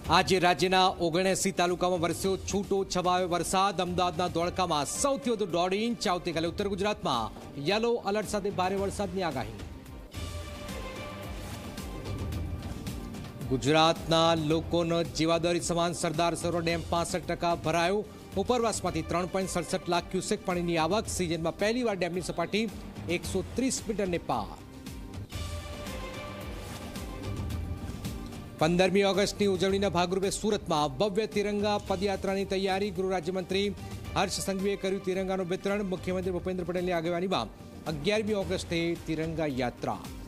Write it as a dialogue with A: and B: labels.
A: આજે રાજ્યના 79 તાલુકામાં વરસ્યો છૂટો છવાયો વરસાદ। અમદાવાદના ધોળકામાં સૌથી વધુ 1.5 ઇંચ। આવતીકાલે ઉત્તર ગુજરાતમાં યલો એલર્ટ સાથે ભારે વરસાદની આગાહી। ગુજરાતના લોકોનો જીવાદોરી સમાન સરદાર સરોવર ડેમ 65% ભરાયો। ઉપરવાસમાંથી 3.67 લાખ ક્યુસેક પાણીની આવક। સિઝનમાં પહેલીવાર ડેમની સપાટી 130 મીટરને પાર। 15મી ઓગસ્ટની ઉજવણીના ભાગરૂપે સુરતમાં ભવ્ય તિરંગા પદયાત્રાની તૈયારી। ગૃહ રાજ્યમંત્રી હર્ષ સંઘવીએ કર્યું તિરંગાનું વિતરણ। મુખ્યમંત્રી ભૂપેન્દ્ર પટેલની આગેવાનીમાં 11મી ઓગસ્ટે તિરંગા યાત્રા।